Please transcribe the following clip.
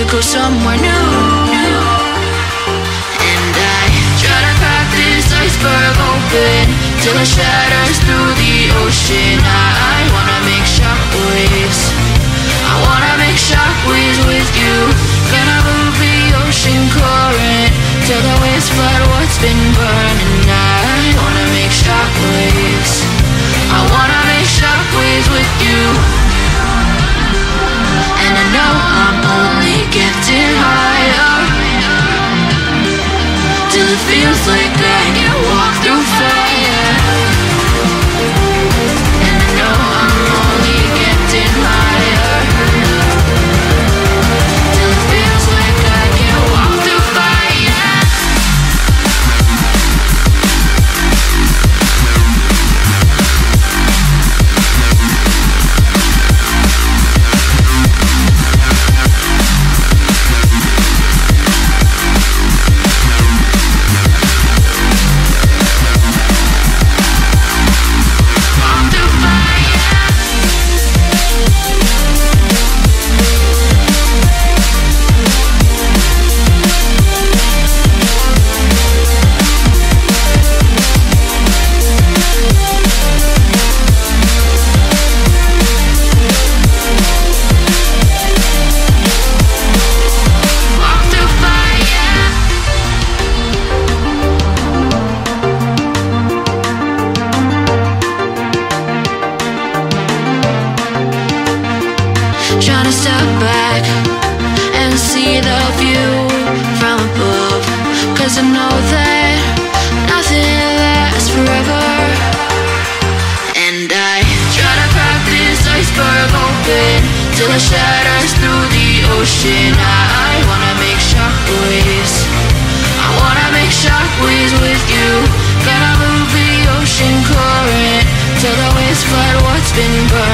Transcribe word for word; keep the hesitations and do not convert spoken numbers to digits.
go somewhere new. And I try to crack this iceberg open till it shatters through the ocean. I wanna make shockwaves, I wanna make shockwaves with you. Gonna move the ocean current till the waves flood what's been burning. I wanna make shockwaves, I wanna make shockwaves with you. And I know I'm only getting higher till it feels like I can walk through fire. And I know I'm only getting higher till it feels like I can walk through fire. Trying to step back and see the view from above, 'cause I know that nothing lasts forever. And I try to crack this iceberg open till it shatters through the ocean. I wanna make shockwaves, I wanna make shockwaves with you. Gonna move the ocean current till the waves flood what's been burned.